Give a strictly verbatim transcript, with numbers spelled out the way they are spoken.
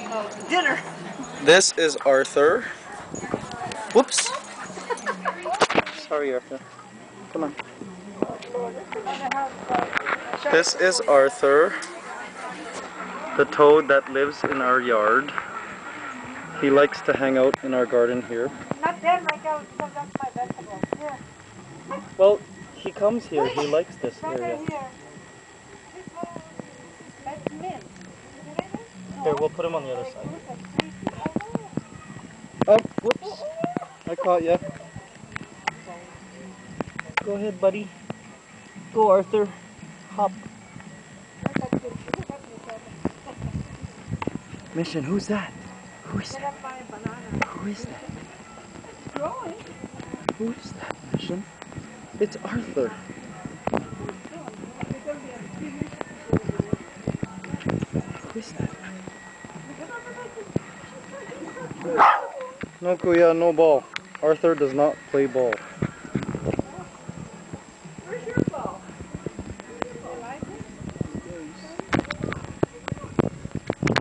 Oh, dinner. This is Arthur. Whoops. Sorry, Arthur. Come on. This is Arthur, the toad that lives in our yard. He likes to hang out in our garden here. Not there, Michael, because that's my vegetable. Here. Well, he comes here. He likes this Right area. here. That's mint. Here, we'll put him on the other side. Oh, whoops. I caught you. Go ahead, buddy. Go, Arthur. Hop. Mission, who's that? Who is that? Who is that? Who is that, Mission? It's Arthur. Who is that? No, Kuya, no ball. Arthur does not play ball.